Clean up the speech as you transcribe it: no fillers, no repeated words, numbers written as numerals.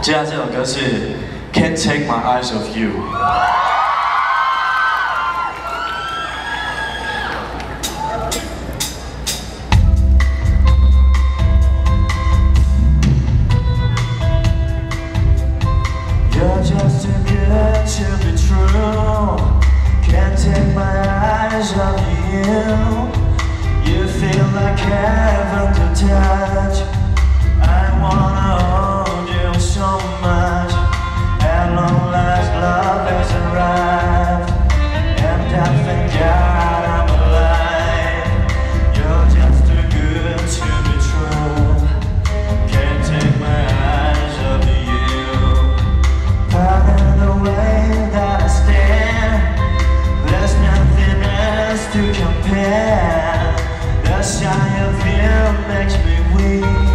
接下来这首歌是《Can't Take My Eyes Off You》。 You're just too good to be true. Can't take my eyes off you. You feel like heaven to touch. I wanna hold you so much. At long last, love has arrived, and I thank God I'm alive. You're just too good to be true. Can't take my eyes off you. Pardon the way that I stand. There's nothing else to compare. The sight of you makes me weak.